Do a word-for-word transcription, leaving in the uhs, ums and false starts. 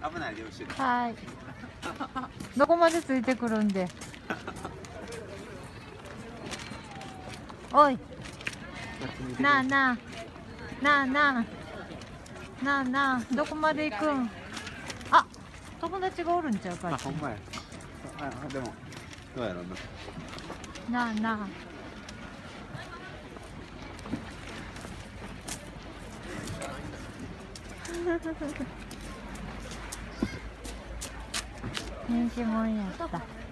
危ないで後ろ。 はい。どこまでついてくるんで。おい。なあなあ。なあなあ。なあなあ。どこまで行くん。あ、友達がおるんちゃうか。 あ、ほんまや。あ、でも。どうやろうな。なあなあ。人気者やった。